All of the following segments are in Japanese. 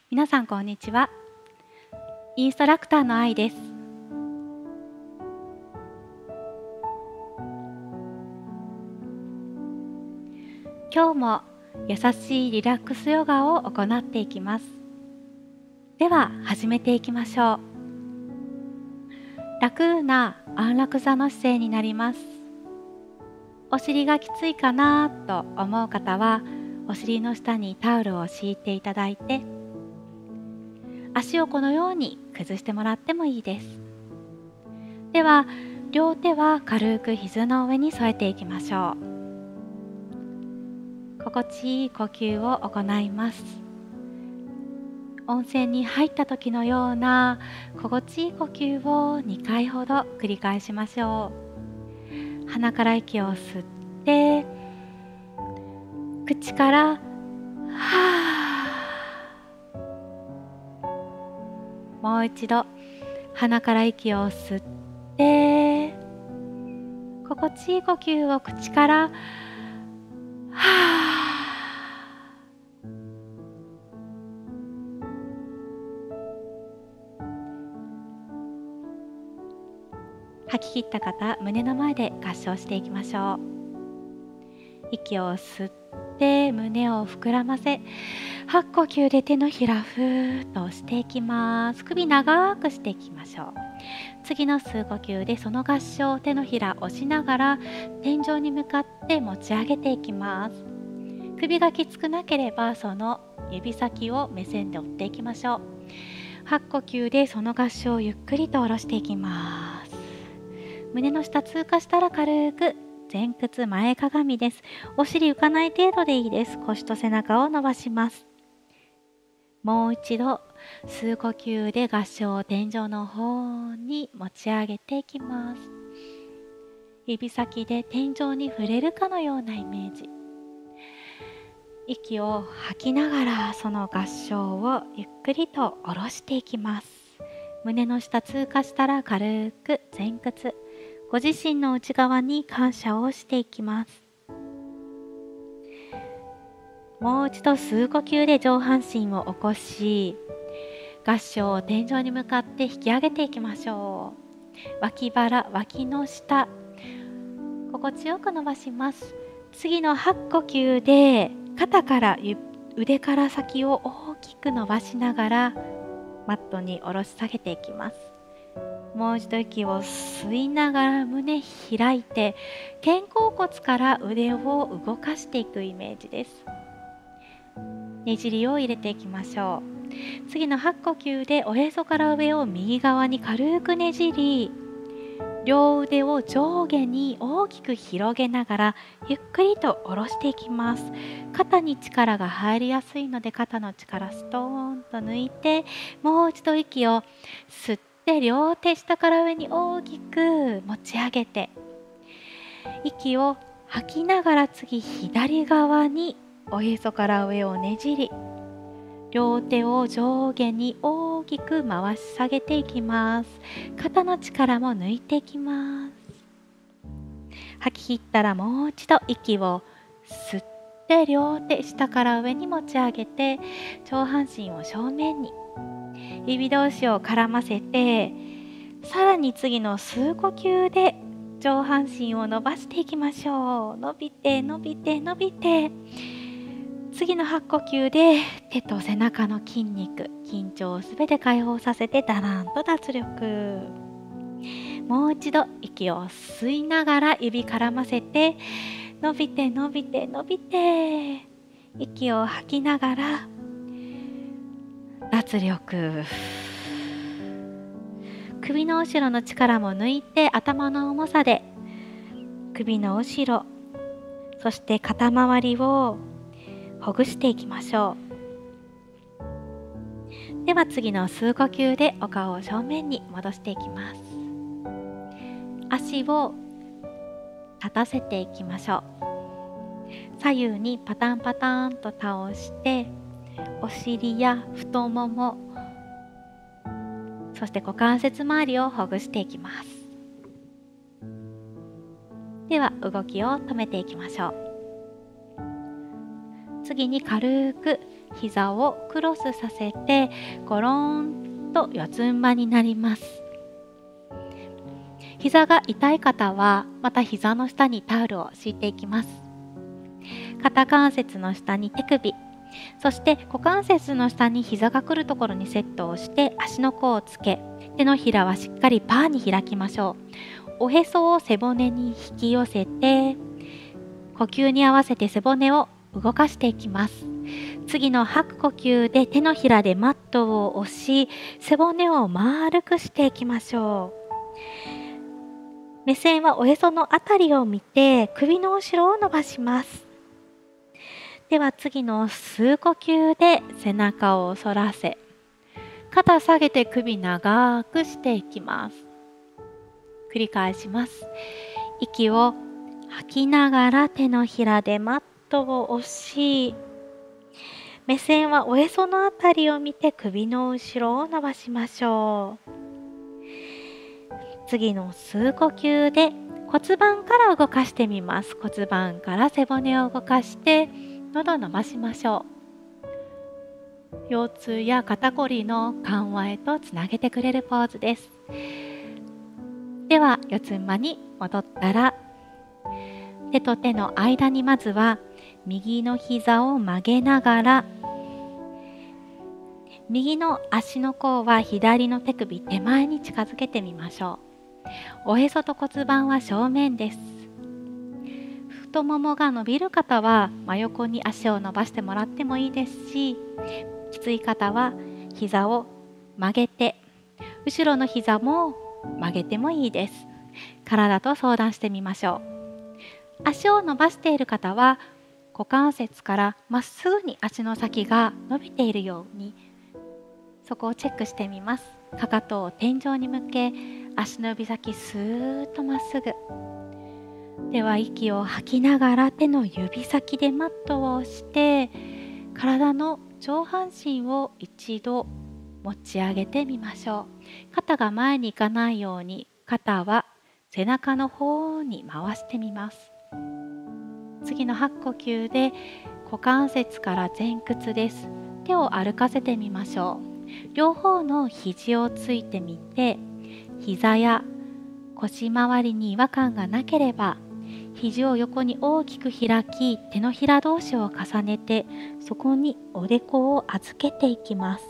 皆さんこんにちは。インストラクターの愛です。今日も優しいリラックスヨガを行っていきます。では始めていきましょう。楽な安楽座の姿勢になります。お尻がきついかなと思う方は、お尻の下にタオルを敷いていただいて、足をこのように崩してもらってもいいです。では両手は軽く膝の上に添えていきましょう。心地いい呼吸を行います。温泉に入った時のような心地いい呼吸を2回ほど繰り返しましょう。鼻から息を吸って、口からはー。もう一度鼻から息を吸って、心地いい呼吸を口からはー。吐き切った方、胸の前で合掌していきましょう。息を吸って胸を膨らませ、吐く呼吸で手のひらふーっと押していきます。首長くしていきましょう。次の吸う呼吸でその合掌、手のひら押しながら天井に向かって持ち上げていきます。首がきつくなければその指先を目線で追っていきましょう。吐く呼吸でその合掌をゆっくりと下ろしていきます。胸の下通過したら軽く前屈前かがみです。お尻浮かない程度でいいです。腰と背中を伸ばします。もう一度吸う呼吸で合掌を天井の方に持ち上げていきます。指先で天井に触れるかのようなイメージ。息を吐きながらその合掌をゆっくりと下ろしていきます。胸の下通過したら軽く前屈、ご自身の内側に感謝をしていきます。もう一度吸う呼吸で上半身を起こし、合掌を天井に向かって引き上げていきましょう。脇腹、脇の下、心地よく伸ばします。次の吐く呼吸で肩から腕から先を大きく伸ばしながらマットに下ろし下げていきます。もう一度息を吸いながら胸開いて、肩甲骨から腕を動かしていくイメージです。ねじりを入れていきましょう。次の吐く呼吸でおへそから上を右側に軽くねじり、両腕を上下に大きく広げながらゆっくりと下ろしていきます。肩に力が入りやすいので肩の力ストーンと抜いて、もう一度息を吸って両手下から上に大きく持ち上げて、息を吐きながら次左側におへそから上をねじり、両手を上下に大きく回し下げていきます。肩の力も抜いていきます。吐き切ったらもう一度息を吸って両手下から上に持ち上げて、上半身を正面に指同士を絡ませて、さらに次の吸う呼吸で上半身を伸ばしていきましょう。伸びて伸びて伸びて、次の吐く呼吸で手と背中の筋肉、緊張をすべて解放させてだらんと脱力。もう一度息を吸いながら指絡ませて、伸びて伸びて伸びて、息を吐きながら脱力。首の後ろの力も抜いて、頭の重さで首の後ろ、そして肩周りをほぐしていきましょう。では次の吸う呼吸でお顔を正面に戻していきます。足を立たせていきましょう。左右にパタンパタンと倒して、お尻や太もも、そして股関節周りをほぐしていきます。では動きを止めていきましょう。次に軽く膝をクロスさせてゴロンと四つん這いになります。膝が痛い方はまた膝の下にタオルを敷いていきます。肩関節の下に手首、そして股関節の下に膝が来るところにセットをして足の甲をつけ、手のひらはしっかりパーに開きましょう。おへそを背骨に引き寄せて、呼吸に合わせて背骨を動かしていきます。次の吐く呼吸で手のひらでマットを押し、背骨を丸くしていきましょう。目線はおへそのあたりを見て首の後ろを伸ばします。では次の吸う呼吸で背中を反らせ、肩下げて首長くしていきます。繰り返します。息を吐きながら手のひらでマットを押し、目線はおへそのあたりを見て首の後ろを伸ばしましょう。次の吸う呼吸で骨盤から動かしてみます。骨盤から背骨を動かして喉を伸ばしましょう。腰痛や肩こりの緩和へとつなげてくれるポーズです。では四つん這いに戻ったら、手と手の間にまずは右の膝を曲げながら、右の足の甲は左の手首手前に近づけてみましょう。おへそと骨盤は正面です。太ももが伸びる方は真横に足を伸ばしてもらってもいいですし、きつい方は膝を曲げて、後ろの膝も曲げてもいいです。体と相談してみましょう。足を伸ばしている方は股関節からまっすぐに足の先が伸びているように、そこをチェックしてみます。かかとを天井に向け、足の指先スーッとまっすぐ。では息を吐きながら手の指先でマットを押して、体の上半身を一度持ち上げてみましょう。肩が前に行かないように、肩は背中の方に回してみます。次の吐く呼吸で股関節から前屈です。手を歩かせてみましょう。両方の肘をついてみて、膝や腰周りに違和感がなければ、肘を横に大きく開き、手のひら同士を重ねて、そこにおでこを預けていきます。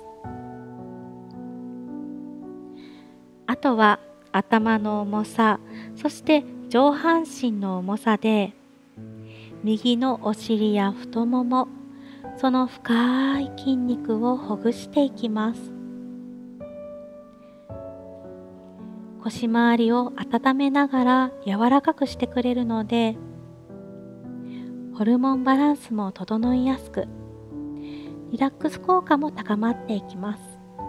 あとは頭の重さ、そして上半身の重さで、右のお尻や太もも、その深い筋肉をほぐしていきます。腰回りを温めながら柔らかくしてくれるので、ホルモンバランスも整いやすく、リラックス効果も高まっていきます。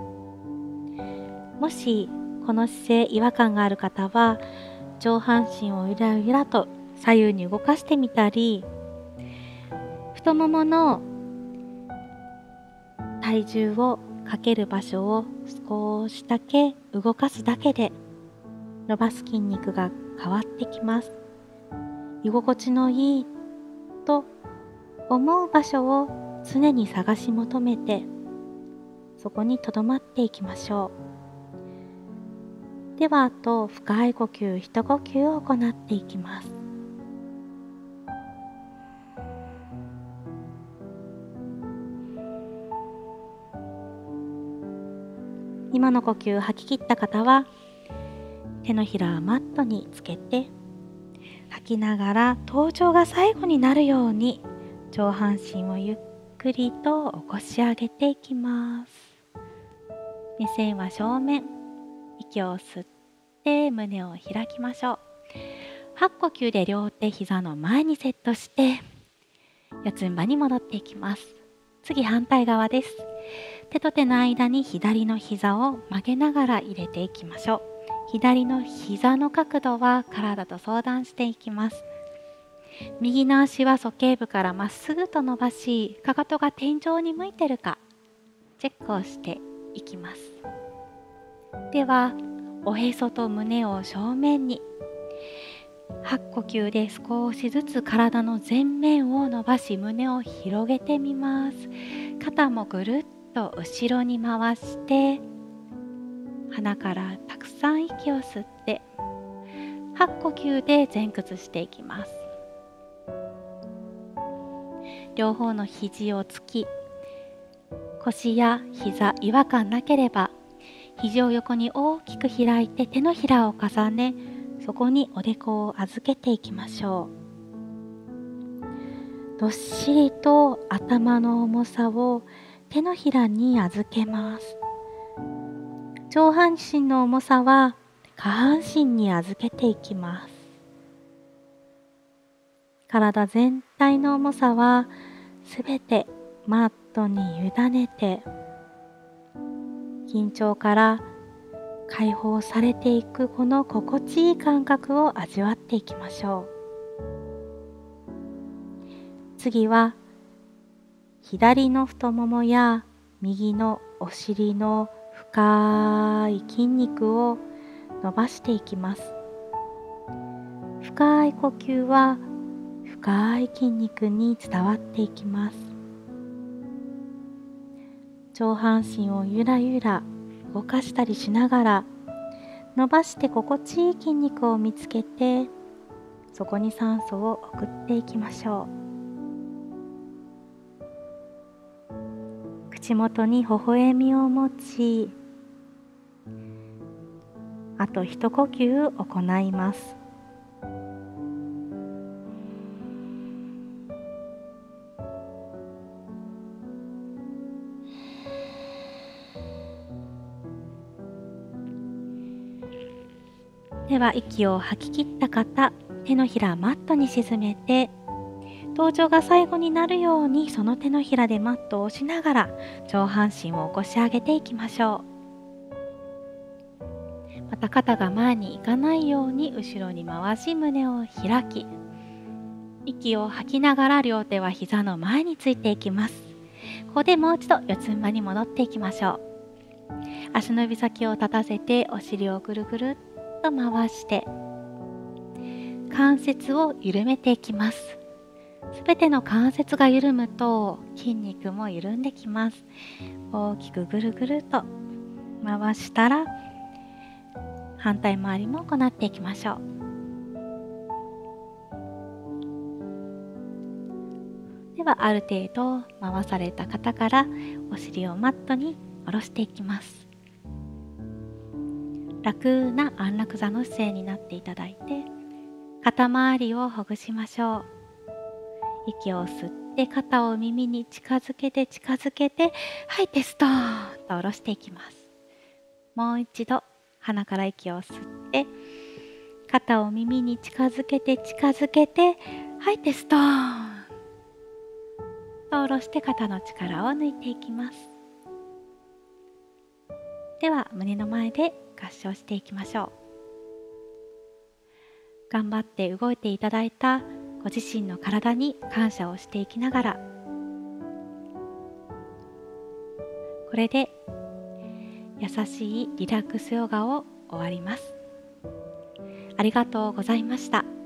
もしこの姿勢違和感がある方は、上半身をゆらゆらと左右に動かしてみたり、太ももの体重をかける場所を少しだけ動かすだけで、伸ばす筋肉が変わってきます。居心地のいいと思う場所を常に探し求めて、そこに留まっていきましょう。ではあと深い呼吸、一呼吸を行っていきます。今の呼吸吐き切った方は、手のひらはマットにつけて、吐きながら頭頂が最後になるように上半身をゆっくりと起こし上げていきます。目線は正面。息を吸って胸を開きましょう。吐く呼吸で両手膝の前にセットして四つん這いに戻っていきます。次反対側です。手と手の間に左の膝を曲げながら入れていきましょう。左の膝の角度は体と相談していきます。右の足は鼠径部からまっすぐと伸ばし、かかとが天井に向いてるかチェックをしていきます。ではおへそと胸を正面に、 吐く呼吸で少しずつ体の前面を伸ばし、胸を広げてみます。肩もぐるっと後ろに回して、鼻からたくさん息を吸って、吐く呼吸で前屈していきます。両方の肘をつき、腰や膝違和感なければ肘を横に大きく開いて、手のひらを重ね、そこにおでこを預けていきましょう。どっしりと頭の重さを手のひらに預けます。上半身の重さは下半身に預けていきます。体全体の重さはすべてマットに委ねて、緊張から解放されていくこの心地いい感覚を味わっていきましょう。次は左の太ももや右のお尻の深い筋肉を伸ばしていきます。深い呼吸は深い筋肉に伝わっていきます。上半身をゆらゆら動かしたりしながら、伸ばして心地いい筋肉を見つけて、そこに酸素を送っていきましょう。口元に微笑みを持ち、あと一呼吸行います。では息を吐き切った方、手のひらマットに沈めて、登場が最後になるようにその手のひらでマットを押しながら上半身を起こし上げていきましょう。また肩が前に行かないように後ろに回し、胸を開き、息を吐きながら両手は膝の前についていきます。ここでもう一度四つん這いに戻っていきましょう。足の指先を立たせてお尻をぐるぐるっと回して、関節を緩めていきます。すべての関節が緩むと筋肉も緩んできます。大きくぐるぐると回したら、反対回りも行っていきましょう。ではある程度回された方からお尻をマットに下ろしていきます。楽な安楽座の姿勢になっていただいて、肩周りをほぐしましょう。息を吸って肩を耳に近づけて吐いてストーンと下ろしていきます。もう一度鼻から息を吸って肩を耳に近づけて吐いてストーンと下ろして肩の力を抜いていきます。では胸の前で合掌していきましょう。頑張って動いていただいたご自身の体に感謝をしていきながら、これで優しいリラックスヨガを終わります。ありがとうございました。